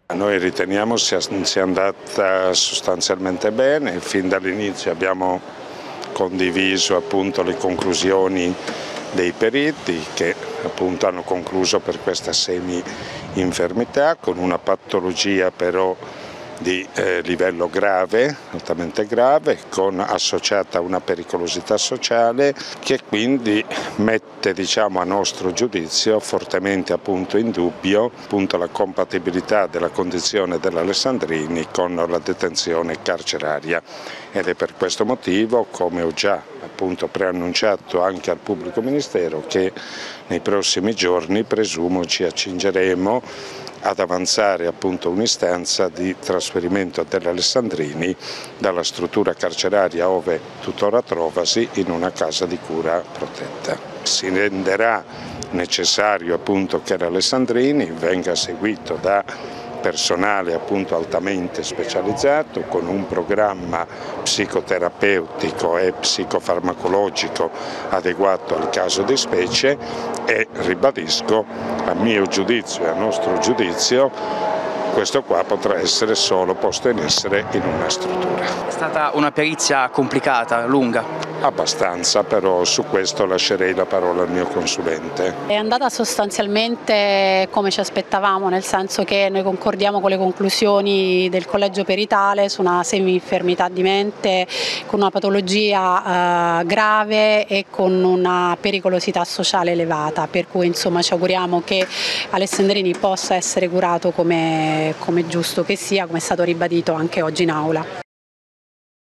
Noi riteniamo sia andata sostanzialmente bene, fin dall'inizio abbiamo condiviso appunto le conclusioni dei periti che appunto hanno concluso per questa semi-infermità con una patologia però di livello grave, altamente grave, con associata una pericolosità sociale che quindi mette, diciamo, a nostro giudizio fortemente appunto in dubbio appunto la compatibilità della condizione dell'Alessandrini con la detenzione carceraria, ed è per questo motivo, come ho già appunto preannunciato anche al pubblico ministero, che nei prossimi giorni presumo ci accingeremo ad avanzare appunto un'istanza di trasferimento dell'Alessandrini dalla struttura carceraria ove tuttora trovasi in una casa di cura protetta. Si renderà necessario appunto che l'Alessandrini venga seguito da personale appunto altamente specializzato con un programma psicoterapeutico e psicofarmacologico adeguato al caso di specie e, ribadisco, a mio giudizio e a nostro giudizio questo qua potrà essere solo posto in essere in una struttura. È stata una perizia complicata, lunga? Abbastanza, però su questo lascerei la parola al mio consulente. È andata sostanzialmente come ci aspettavamo, nel senso che noi concordiamo con le conclusioni del collegio peritale su una semi-infermità di mente con una patologia grave e con una pericolosità sociale elevata, per cui insomma ci auguriamo che Alessandrini possa essere curato come giusto che sia, come è stato ribadito anche oggi in aula.